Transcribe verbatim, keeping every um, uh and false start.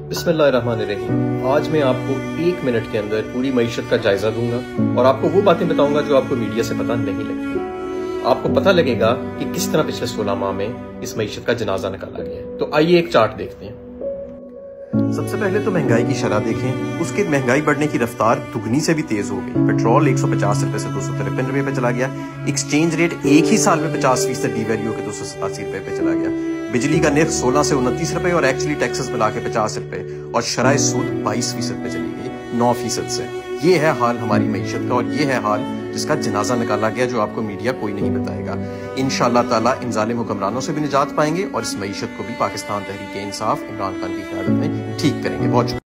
बिस्मिल्लाहिर्रहमानिर्रहीम। आज मैं आपको एक मिनट के अंदर पूरी मईशत का जायजा दूंगा और आपको वो बातें बताऊंगा जो आपको मीडिया से पता नहीं लगती। आपको पता लगेगा कि किस तरह पिछले सोलह माह में इस मईशत का जनाजा निकाला गया। तो आइए एक चार्ट देखते हैं। सबसे पहले तो महंगाई की शरह देखें। उसकी महंगाई बढ़ने की रफ्तार दुगनी से भी तेज हो गई। पेट्रोल एक सौ पचास रुपए से दो सौ तिरपन रुपए पे चला गया। एक्सचेंज रेट एक ही साल में पचास फीसद डीवैल्यू के दो सौ सतासी रुपए पे चला गया। बिजली का निर्ख सोलह से उनतीस रुपए और एक्चुअली टैक्सेस मिला के पचास रुपए और शराय सूद बाईस फीसद पे चली गई नौ फीसद से। ये है हाल हमारी मईशत का और ये है हाल जिसका जनाजा निकाला गया, जो आपको मीडिया कोई नहीं बताएगा। इंशाअल्लाह ताला इन जालिम हुक्मरानों से भी निजात पाएंगे और इस मईशत को भी पाकिस्तान तहरीक इंसाफ इमरान खान की क़यादत में ठीक करेंगे। बहुत